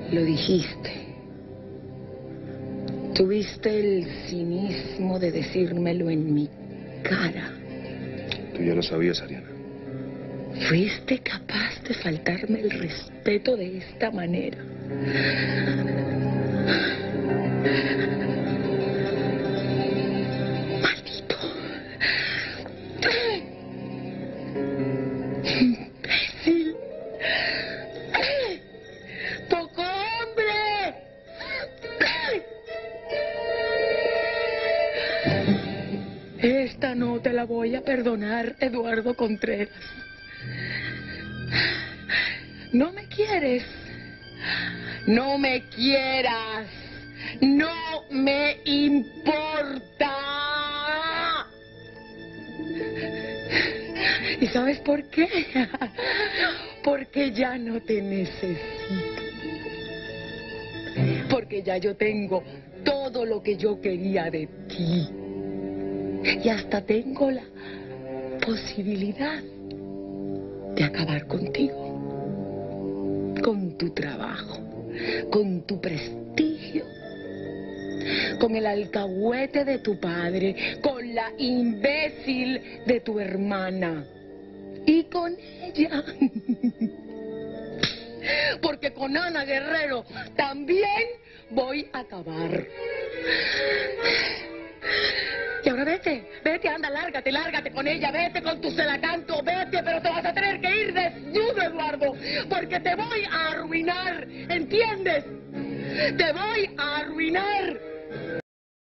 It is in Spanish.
Lo dijiste. Tuviste el cinismo de decírmelo en mi cara. Tú ya lo sabías, Ariana. Fuiste capaz de faltarme el respeto de esta manera. Maldito. Imbécil. ¡Poco hombre! Esta no te la voy a perdonar, Eduardo Contreras. ¿No me quieres? No me quieras. No me importa. ¿Y sabes por qué? Porque ya no te necesito. Porque ya yo tengo todo lo que yo quería de ti. Y hasta tengo la posibilidad de acabar contigo. Con tu trabajo, con tu prestigio, con el alcahuete de tu padre, con la imbécil de tu hermana y con ella. Porque con Ana Guerrero también voy a acabar. Y ahora vete, anda, lárgate con ella, vete con tu celacanto, vete, pero te vas a tener que ir desnudo, Eduardo, porque te voy a arruinar, ¿entiendes? Te voy a arruinar.